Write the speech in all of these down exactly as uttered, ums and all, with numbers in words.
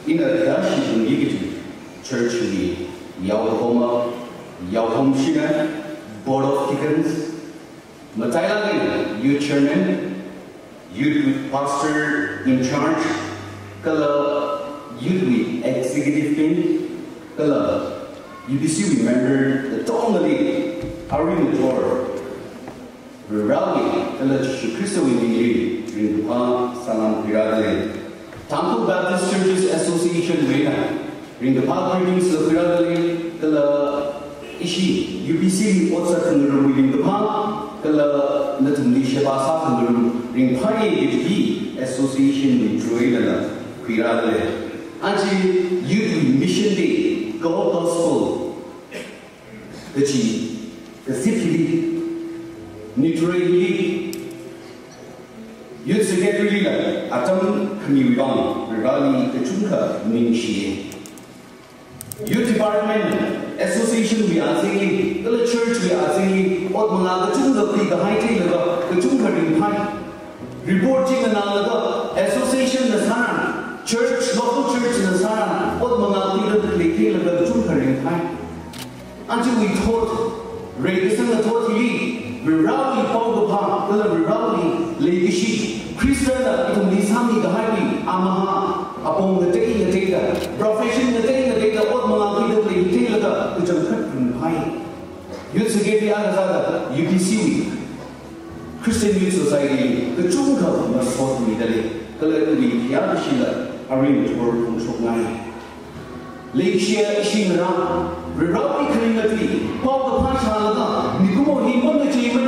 in a dash in Yigiti, church we Yawahoma, Yawahomshina, Board of Deacons, Matayla, youth chairman, youth pastor in charge, Kala, youth executive team, Kala, U B C member, the Tongali, Arim the Torah, Rally, Kala Christo in the Rindupa, Salam Piradale, Temple Baptist Churches Association Veda, Rindupa greetings of Piradale, Kala Ishi, U B C, Otsa Kanuru, Rindupa, Kala Natumli Shabasa Kanuru, Rinpai Association with Droidana, Piradale, Anji, Youth Mission Day, God Gospel, the Chi, the City, Nitrate Youth Secretary Leader, Atam Kamiwang, Rivali Kachunka, Ningshi. Youth Department, Association we are singing, the church we are singing, Otmana Kachunka, the high tailor, Kachunka Rinpai. Reporting another Association the Sana, Church, local church in the Sana, Otmana the tailor, the Kachunka Rinpai. Until we taught, Register the Totally. Rowdy Pogapa, the Rowdy, Legacy, Christian, Itumizami, the Happy, Amaha, upon the day the data, profession the day the data, Otmana, the Taylor, which are cut from high. Youth Secretary Azada, U B C Week, Christian Youth Society, the Chunka must fought me the day, collectively, Yadashila, arranged for Shoknai. Lake Share Shimra, Rowdy Community, Paul the Pasha, Nikumo, he won the chamber.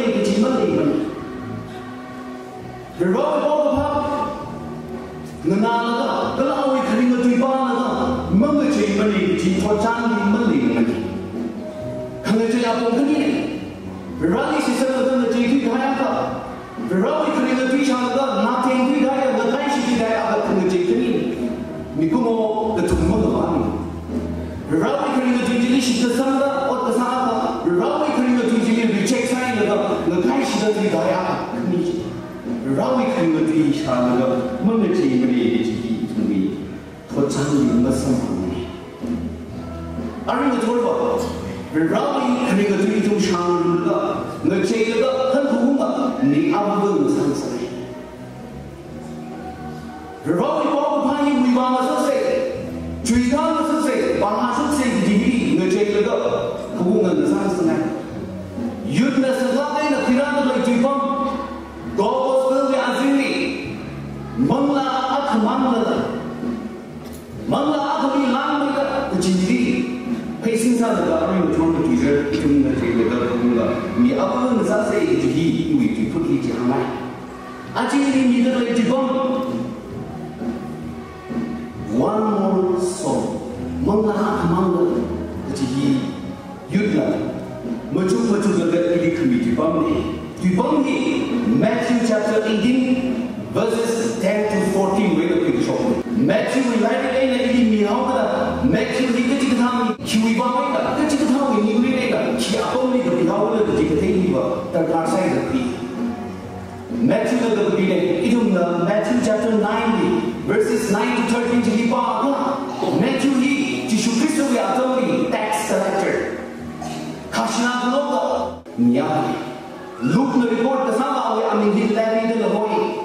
The road of the pub, Nana, the law we can do Bana, Mummy Chamberlain, Tipotan, Mully. Kanajaya Pongani, the rally system of the J P Kayaka, the road we can do each other, nothing we die of the Tashi Kayaka from the J P. Nikumo, the Tumulani. The road we can do delicious the Sanda or the Sanda, the road we can do the check sign of the Tashi Kayaka. Rawi Krimati Shanaga, Munity Mary to me, Potani Masam. I remember the Rawi Krimati to Shanaga, the Chayla, Huma, the Abu Sansai. The Rawi Papa we want to say, Trigan say, Bahasu say, D, the Chayla, Huma, the Sansai. Youthless and loving a piranha like Jipam. God was building Azini. Mangla Akamanda. Mangla Akami Langa, the Jiji. Pacing the government to the teacher, between the table, me up and Sase, he, we put it in my. Actually, needed like Jibon. One more song. Mangla Akamanda, the Jiji. Yudla. Matu Matu the committee bomb. Matthew chapter eighteen, verses ten to fourteen. Wait a quick short. Matthew, we like it in the evening. Matthew, he gets it how we want it. Gets it how we need it. She only the behavior of the dictating the outside the tree. Matthew, the beginning. Matthew chapter nine, verses nine to thirteen. Matthew, he, Jesus Christ, we are totally tax collector. Kashna Loga, Nyaki. Look the report the Sama, I mean, he led me to the holy.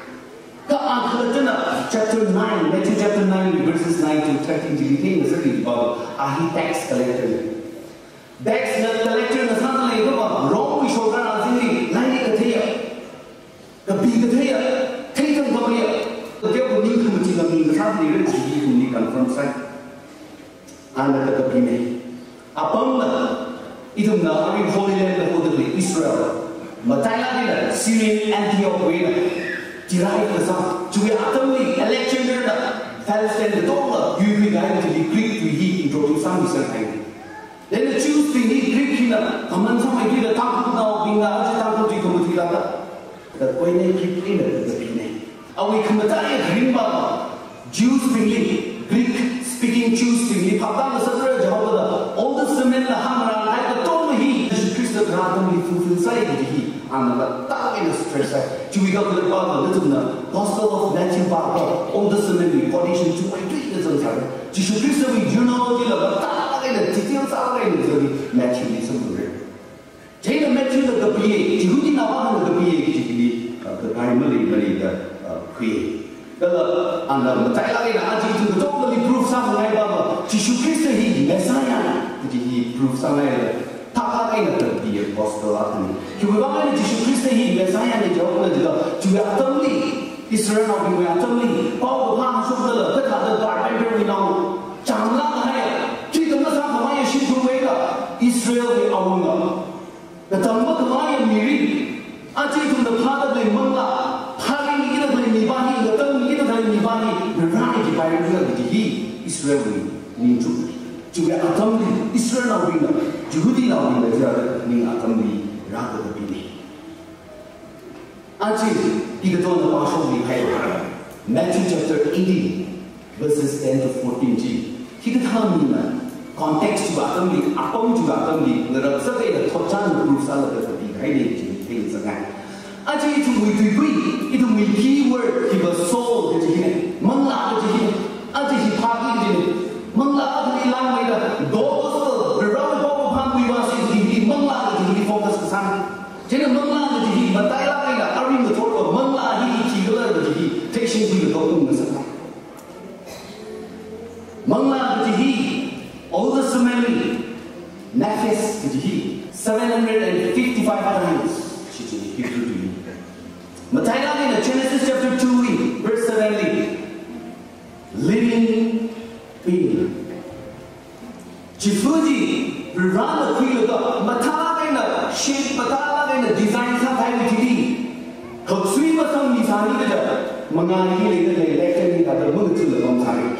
Chapter nine, Matthew chapter nine, verses nine to thirteen. He became the city about a tax collector. Tax collector, the Sama, wrong, we showed down Azini, Nani Katia. The big Katia, Tatum Katia. The devil knew to the King, the family rich, he who need confront sight. And the Kapine. Upon the Idum, Holy Land of Israel. Matayla, Syrian Antioch, derived the song. To be utterly elected, Palestine, the Tola, you be guided to be Greek to heat into some certain. Then the Jews being Greek in a common some idea, the Tapu now being the Ajitapu to Komutila. The Koine keep in the Pine. Are we Kamataya Grimba? Jews being Greek speaking Jews being Papa, the Sacred Jehovah, all the cement, the hammer, like the Tola heat, the randomly fulfilled side of the heat. And the dark in the stress, to we got the Bible, the Gospel of Matthew, Old Testament, Galatians two, I do 좀 살. 지수 그리스도의 유노지가 딱하게 디테일 싸게 있는 매튜이 선물을. 제가 매튜의 그 비에 지구지 나와는 그 비에 지기 그 바이블이 말이다 그에. 그래서 안나 자기가 아직 그 조금이 프루프 상하이가 지수 그리스도의 메시아야. 그지 프루프 상하이 딱하게 있는 그 비에 고스펠하더니 그거는 지수 그리스도의 메시아의 저거는 주야 덤리 Israel of the Assembly, Paul Ham Sugar, the other Bible we know, Jamla Haya, Chicken Samaya Shipuega, Israel the Awunga. The Tampa Maya Miri, Achi from the part of the Manga, Pali either the Nibani, the Tum either the Nibani, the Rani by the He, Israel Ninju. To the Assembly, Israel of the Jehudi of the Ning Assembly, rather the Bini. Achi. He got on the partial behind Matthew chapter eighteen, verses ten to fourteen. He got on the context to assembly, upon to assembly, the Rabsate, the Totan groups are the behind things again. Actually, to we agree, it will be key word, he was sold to him, Mangla to him, actually, he parted him, Mangla to be long later, gospel, the round of Pam we was in the Mangla to he focused the sun. Jenna Mangla to he, but I like that, I mean the total of Mangla, he, he learned he, takes him to the Gokum. Mangla to he, all the Sumeri, Nafis to he, seven hundred fifty-five times, she to he. Matayla in Genesis chapter two, verse seven, living being. Chifuji, we run the field of Matala in a shape, Matala in a design, sometimes T V. Hotsui some Nisani, Mangani, the election at the moon to the Gomsari.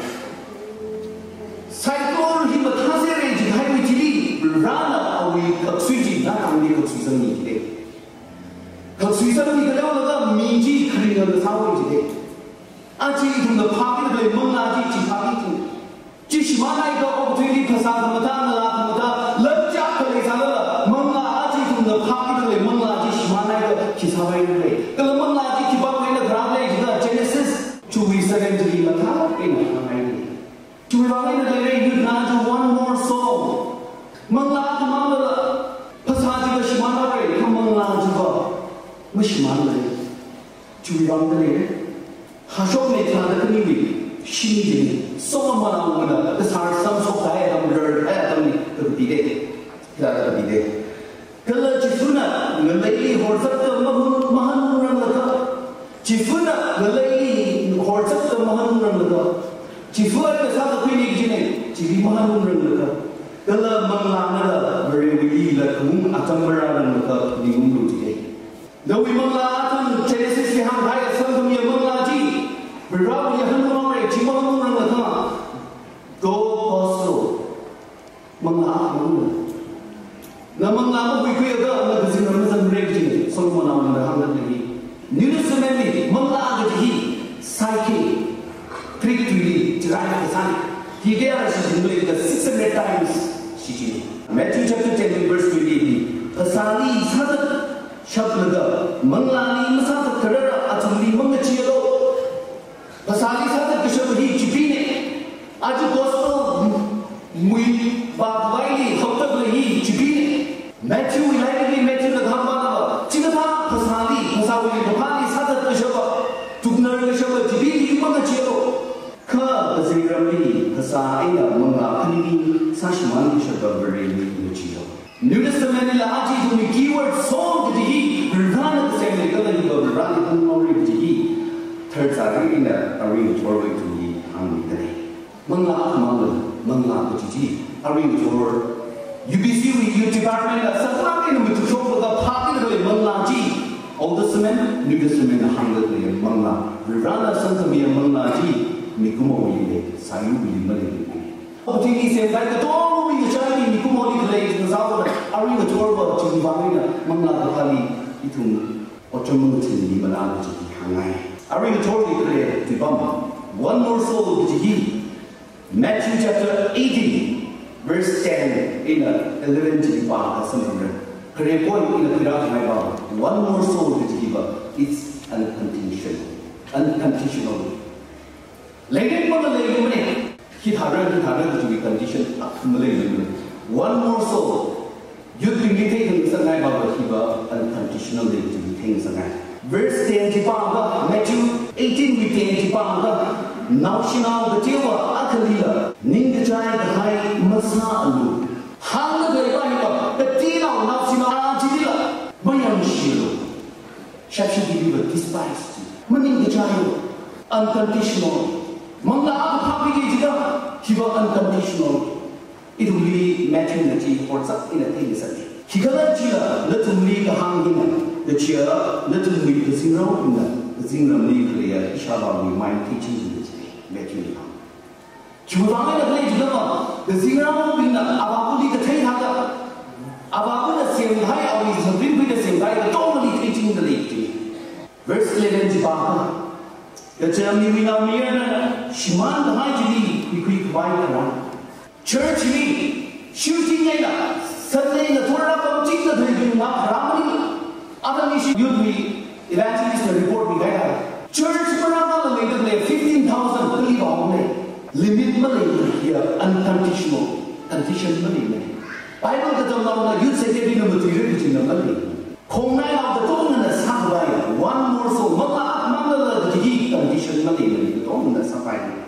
Cyclone, he was considered highway T V, we run away Hotsui, not only Hotsui today. Hotsui, the Miji clean of the South today. Achi from the pocket of the Mungaji Chipaki. Chishmana go over to the Pasada Matana, let Jack Alexander, Manga Achi from the pocket of the Munga Chishmana, Chisaway. The Munga Kiba in the ground age, the Genesis, to be second to the Matana in a to be running the day, you now do one more song. Manga Manga Pasadi Shimana, come on, Lajiba, Mishmana, to be run the day. Hashok ne thana kani wi shini jini soma mana mana the sar sam so kai dam ler ai dam ni to bide ya to bide kala chifuna ngalai horsat mahan mahan ran laka chifuna ngalai horsat mahan ran laka chifua ke sa ko ni jine chibi mahan ran laka kala mangla na very wi la kum atambara ran laka ni um lu jide no wi mangla atam Genesis ke ham bhai sam mi mangla ji Rav Yahanamare, Chimon Rangata, go Oslo, Manga, Namanga, we create the Zimmerman and Raging, Solomon on the Hundred Nudismeni, Manga, he, Psyche, Trick to me, to write the sun. He gave us the six hundred times, she Matthew chapter ten, verse twenty, Pasali, Sada, Shaplaga, Mangani, Masata, Carrera, Atali, Mangachio. Pasali sahaja kishabhi chipine, aaj gospel mui baatwaili khaptabhi chipine. Matthew ilahi Matthew the dhamma, chigata pasali pasali pasali sahaja kishabh, tuknar kishabh chipine imanga chiro. Ka bazirami pasai manga kini sashman kishabh beri chiro. New Testament ilaji to me keyword song dihi run the same level you run the memory dihi. Third are in the arena forward to the hungry today. Mangla Mangla, Mangla Puchi, arena for U B C with U department, Safakin with the show for the party of Mangla G. Old Testament, New Testament, hungry Mangla. Rana Santamia Mangla G, Mikumo, Sayu, Mali. O T V says like the door with the Chinese Mikumo lake in the south, arena tour to the Bamina, Mangla Pali, Itum, Otomutin, Limanam, Hangai. I read totally clear to Bama. One more soul to he. Matthew chapter eighteen, verse ten, in eleven to the Bama, something. Clear point in the Pirat Bama. One more soul to give it's unconditional. Unconditional. Later for the lady, He harder, he harder to be conditioned up to one more soul. You'd be taken the night of Hiba unconditionally to be things again. Verse ten Jipanga, Matthew eighteen with ten Jipanga. Now she now the Tiwa Akalila, Ningajai the high Masa Alu. Hanga the Bible, the Tina now she now Ajila, Mayam Shilu. Shall she be despised? Maningajai unconditional. Mangla Papi Hiba unconditional. It will be maternity or something in a thing. He got a cheer, little league hanging, the cheer, little league the zero in the zero league, Shabba, we mind teaching this maternity. She was on the place, the zero in the Ababuli, the Tayhaka, Ababula same high, or is a big with the same guy, totally teaching the league. Verse eleven Jibaka. The Germany we now near Shiman the High we quick wide around. Church me, shooting later, Sunday the Torah of Jesus has been up Ramani. Other mission you'd be evangelist report we had. Church Marama later there fifteen thousand believe only. Limit Malay here, unconditional, conditional. Bible the Dhamma, you say getting a material in the Malay. Kongai of the Tong and the Sabai, one more soul, Mama, Mama, the G condition Malay, the Tong and the Sabai.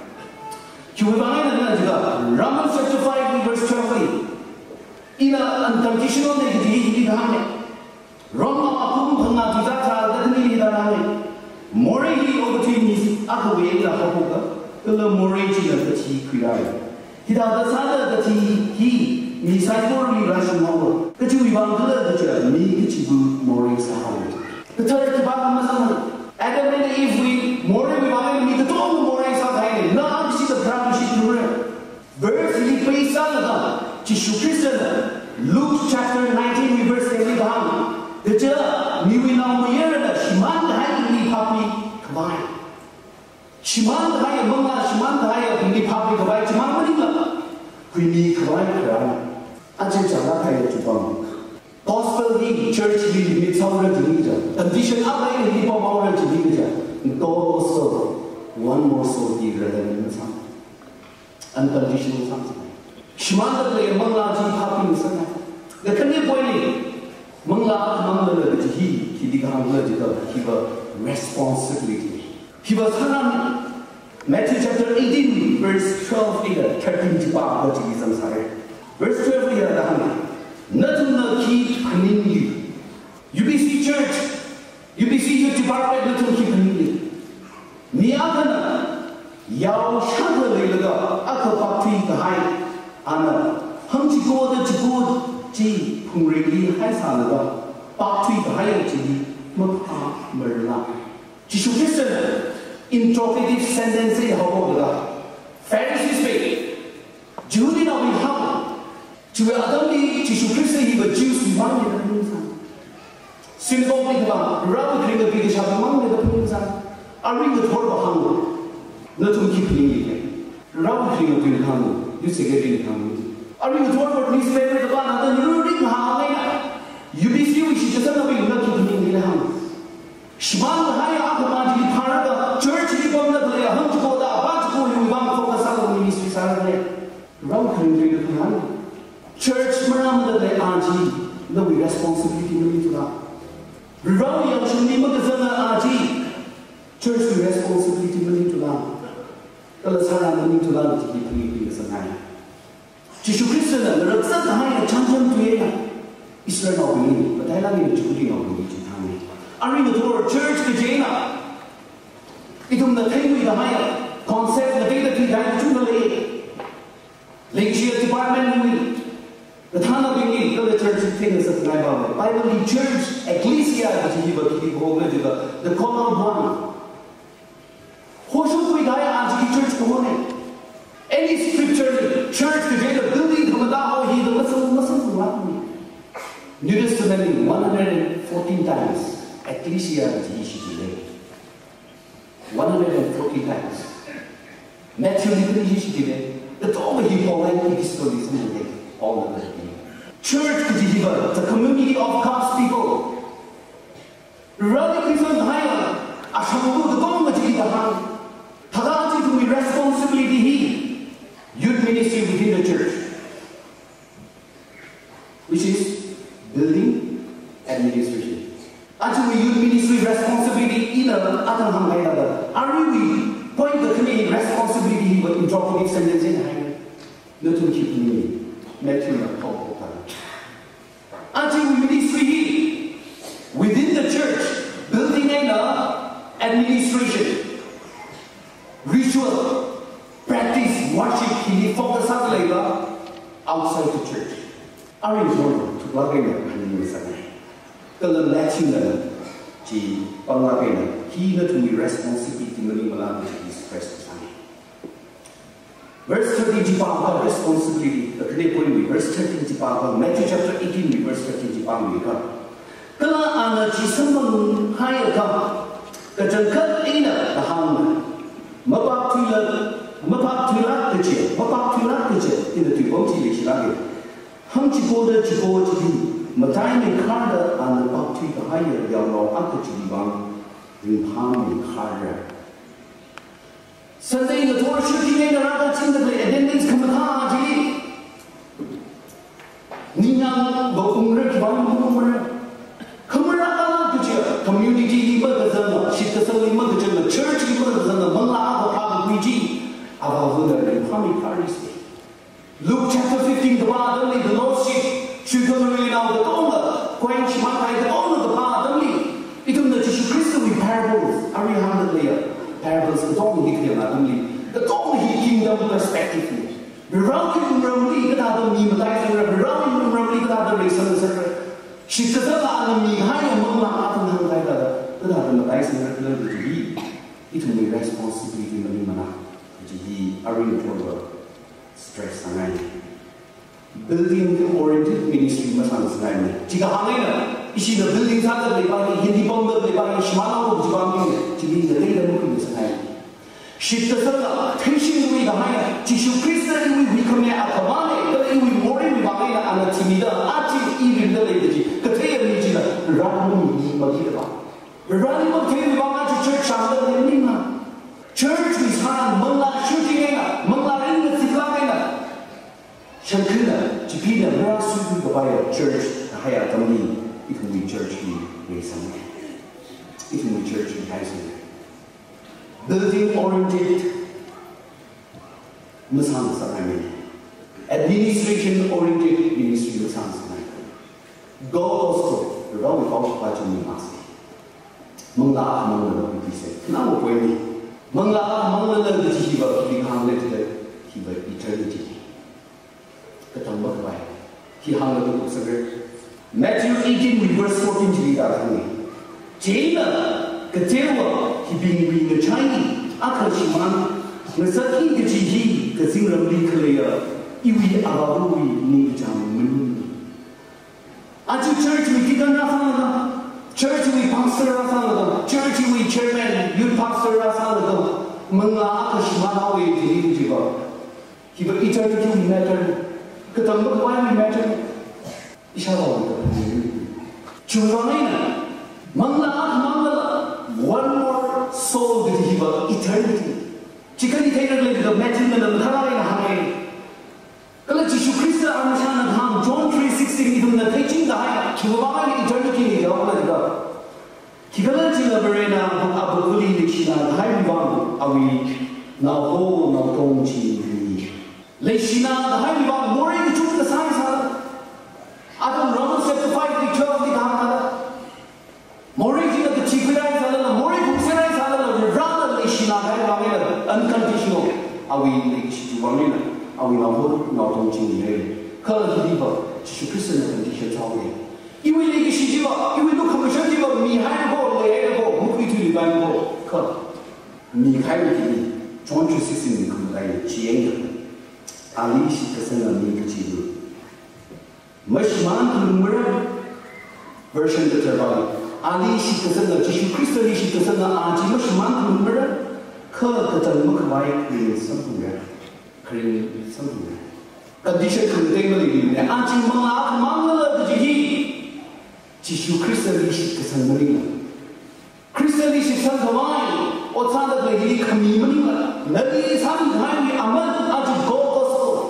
Romans chapter five, verse twelve. In an unconditional negative, Roma Akum Panatizata, the Nidane. Morally overtaking his other way, the Hoka, the Moragi of the T. Kriya. He does the Sada that he, he, Misaipori Russian Howard. The Jew Ivanka, the Jew, me, Chibu, Maurice Howard. The third Kibaka Adam and Eve, we more than we want to meet the Tom Maurice Howard. Now, see the verse he prays Salaga, Chishu Christian, Luke chapter nineteen, verse eighty-one. The Jella, Miwina Muyera, Shiman Hai, Papi, Kabai. Shiman Hai, Mama, Shiman Hai, Papi, Kabai, Chimamarina. Queenie Kabai, Ajala Hai to Bang. Gospel League, Church League, Mitzvah Leader, condition up in the Power to Leader, God also, one more soul bigger than the sun. Unconditional something. Shimanda play Mangla Ji Papi Sana. The Kanye Boy Mangla Mangla he he began to give a responsibility. He was Hanan Matthew chapter eighteen, verse twelve here, thirteen to Bar, what is answer. Verse twelve here, the Hana. Nothing will keep pinning you. U B C Church, U B C youth department, nothing keep pinning you. Niagana. Yao Shanga Lilaga, Akapati the high, Anna, Humchi go the Jibud, G, Pumri, Haisalaga, Pati the high, G, Mapa, Merla. Jishu Christian, interrogative sentence, Hoboga, Pharisees faith, Judy now in Hama, to Adami, Jishu Christian, he was Jews, we wanted the Pimsan. Symbolic about, rather than the British have among the Pimsan, I read the Torah of Hama. Not to keep living. Round king of the Hamu, you say getting Hamu. Are you told what his favorite one? Then you read Hamana. You be see which is another way not to be in the Hamu. Shman the high Akamanji Parada, church, you come to the Hunchko, the Abatko, you want for the Salon ministry Saturday. Round king of the Hamu. Church, Maramada, the Auntie, no responsibility to that. Round young Shunimaka Auntie, church, the responsibility to that. Kalau saya ingin tu lalu jadi pemimpin kesenangan. Jishu Kristen dan raksa tahai macam-macam tu ya. Israel nak begini, betul lagi ni Judi nak begini macam ni. Ari itu church kejena. Itu nak tengok tahai konsep nak kita tidak cuma le. Legislative department ni. Betul nak begini kalau church tengok sesuatu apa. Bible church, ecclesia jadi bagi kita juga. The common one. Who we die on church component? Any scripture, church, the building, the he the Muslim Muslim one. New Testament one hundred fourteen times. Ecclesia one hundred fourteen times. Matthew the Torah he called history all of it. Church the community of God's people. Radically from higher. Ashamu the government. Responsibility he ministry within the church, which is building administration. Actually, youth ministry responsibility in a other hand, are we point the community responsibility but interrogative sentence in hand? Not to keep me, Matthew and Paul. Actually, ministry within the church, building and administration, ritual, practice, worship, he focus on labor outside the church. Are you sure to plug in the kalau national ji panglagen he not to be responsibility mani malam is stress sana. Verse thirty jipang responsibility the kene point verse thirty jipang Matthew chapter eighteen verse thirty jipang ka kalau ana ji sembang hai ka kejengkat ina tahang mabak tila mabak tila kecil mabak tila kecil ini tu bom ji lagi ham ji boda ji boda ji Matai ni kada an bakti kahaya yang lo aku jadi bang ringham ni kada. Sunday the Torah shooting ni naraga cinta le attendance kematha jadi. Niang berumur kibang berumur. Kemana kalau kerja community lima kerana, shikasal lima kerana, church lima kerana, menglah apa apa biji, apa apa ringham ni kada sih. Luke chapter fifteen the Bible the Lordship. Shukamarin now the owner, quench my the owner the part only. It on the Jesu Christ with parables, are you hundred layer? Parables, the dog he came out only. The dog he kingdom perspective. The round Romley, the other me, but I can round Romley, the other race and the secret. She says, I'm me high among the heart and the other, the other dice and the level to be. It will be responsibility in the Limana, which he are in trouble, stress and I. Building oriented ministry masalah sebenarnya. Jika hangnya, isi the building sahaja lepas ini, hindi bomber lepas ini, semua orang berjuang ini, jadi ini tidak mungkin sebenarnya. Shifter sahaja, tension ini hangnya, Yesus Kristus ini bukannya apa mana, tapi ini orang bagaimana anak timida, acik ini dari jadi, ketika ini jadi, ramu ini bagi apa? Ramu bagi apa? Church sambil ini mana? Church di sana mengalah shooting ena, mengalah ini sekolah ena. Shankuna, Chipina, Rasu, the Bible church, the higher family, it will be church in Mason. It will be church in Tyson. Building oriented, Muslim Sarami. Administration oriented ministry, Muslim Sarami. Go also, the wrong of Pachini Maski. Mangla, Mangla, he said. Now, when Mangla, Mangla, the Chiva, he handed he will eternity. He hung the books of it. Matthew eighteen, verse fourteen, to be that way. Jana, Katewa, he being being a Chinese, Akashiman, Nasaki, the Chihi, the Zingram clear, Iwi Abawi, Nijam. At your church, we did not church, we pastor Rasalada, church, we chairman, you pastor Rasalada, Manga Akashiman, we did it. He will eternity matter. Ketemu why we matter? Inshallah. Children, mangla mangla one more soul that he will eternity. Jika dikatakan lagi the matter dalam hari hari. Kalau Yesus Kristus anugerah Tuhan John three sixteen itu nak teaching dah. Cuma eternity ni jawab lagi dah. Jika lagi kita berena abu kuli lekshina hari bang awi naho nahtong cini. Lekshina the hari bang more itu cuma science ada. Adam Romans chapter five the twelve di kahana. More itu kita cikgurai sahaja, more itu kuserai sahaja. Rather lekshina hari bang ada unconditional awi lekshina bang ada. Awi naho nahtong cini hari. Kalau kita Yesus Kristus nak condition tahu. Iwi lagi siapa? Iwi tu kamu siapa? Mihai ko, leh ko, mukti tu liban ko. Kau Mihai ini John three sixteen ni kamu dah cium. Ali si kesenangan ni kecil. Masman lumrah version terbaru. Ali si kesenangan Yesus Kristus ni si kesenangan aji masman lumrah. Kau ketemu kembali dengan sempurna, dengan sempurna. Condition kemudian begini. Aji mengaku mengalah terjadi. Yesus Kristus ni si kesenangan. Kristus ni si kesenangan. Orang tak lagi kami meninggal. Nabi Sam hari amal aji go.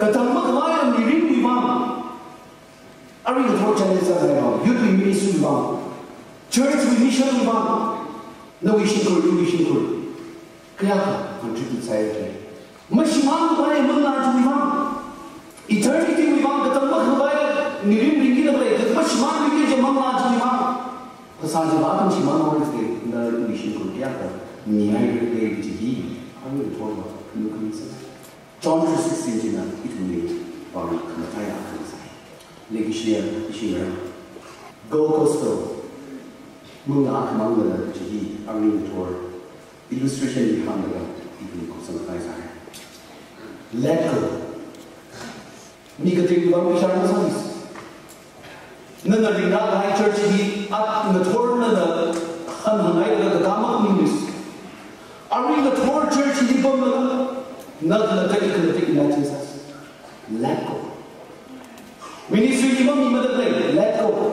Katang magmaya ni rin wibang. Ari the four challenges I know. Youth we ministry wibang. Church we mission wibang. No wishing kur, no wishing kur. Kaya contribute saya tu. Mashimang bai mengaju wibang. Eternity wibang katang magmaya ni rin rin kita boleh. Katang mashimang ni je mengaju wibang. Pasal jawab mashimang orang tu na wishing kur kaya tu. Niai rin jadi. Ari the four wibang. John three sixteen na itu ni baru kematai akan saya. Lagi share share. Go gospel. Mengak mangga jadi angin tour. Illustration di hamdaga itu kematai saya. Let go. Ni ketika baru bicara masalah. Nana ringan high church di at na tour na na han hangai na kagama kumis. Ari na tour church di bawah Not the technical imagines us. Let go. Ministry even me mother play. Let go.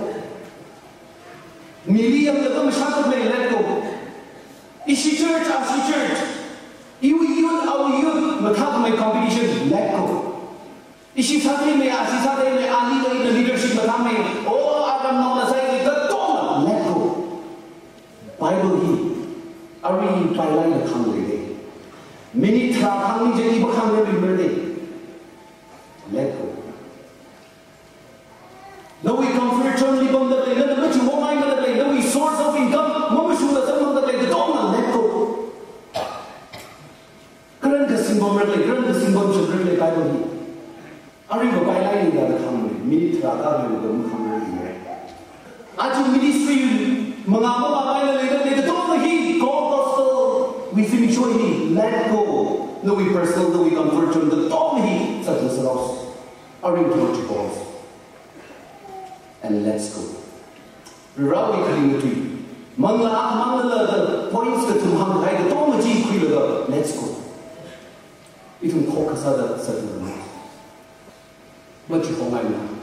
Miriam the come shut play. Let go. Ishi church, Ashi church. You youth, our youth, but have my competition. Let go. Ishi Saturday me, Ashi Saturday me, Ali in the leadership, but I'm me. Oh, I can not say the door. Let go. Bible he. Are we by line of hungry? Many traveling jadi bukan lebih berdeh. Let go. Now we comfort only from the day. Now we cuma main the day. Now we source of income. Mama sudah sama the day. Don't let go. Kerana kesimbang berdeh. Kerana kesimbang berdeh Bible ni. Ari bagai lain ni ada kami. Many traveling juga bukan berdeh. Aju ministry mengamu bagai lain the day. Don't he go gospel. We finish with him. Let go. No, we personal, no, we comfort him. The top he such as us are intelligibles. And let's go. Rawi kali itu. Mangla mangla the points ke tumham hai the top ji kui le. Let's go. Itu kau kasada satu orang. Macam kau ngai na.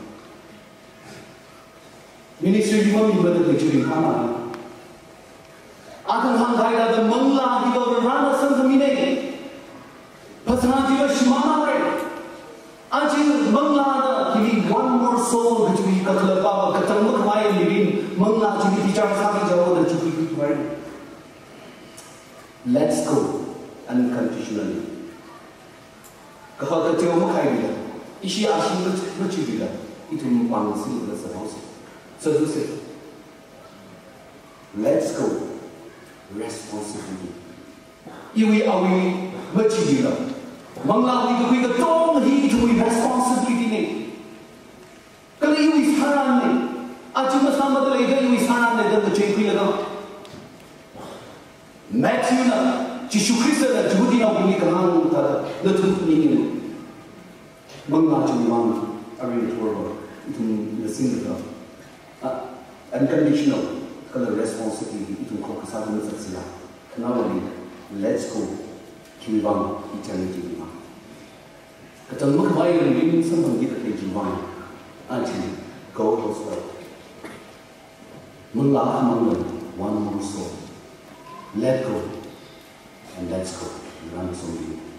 Ministry di mana ibadat lecturing kama. Akan hangai ada mangla di bawah rana sendiri. Pasal dia semua orang. Aji mangla ada kini one more soul kecuali kata bapa ketemu kemarin ini mangla jadi bicara sama jauh dan cukup kemarin. Let's go unconditionally. Kalau kita mau kaya dia, isi asyik lucu dia, itu bangsa kita seharusnya. Seharusnya. Let's go. Responsibility. Iwi awi berciri lah. Menglawi tu kita tolong hidup responsibility ni. Kalau iwi saran ni, aja bersama tu lagi iwi saran ni dan bercakap lagi. Matthew na, Yesus Kristus na judi na bini kahang tada, letup ni. Menglawi mana, awi itu itu lesing kita. Unconditional. Kalau responsibility itu kau kesalahan tersilah. Kenapa ni? Let's go. Kini bang eternity ni bang. Ketemu kemarin ini semua kita kejiwaan. Aji go gospel. Mulah mangga one more soul. Let go and let's go. Run something.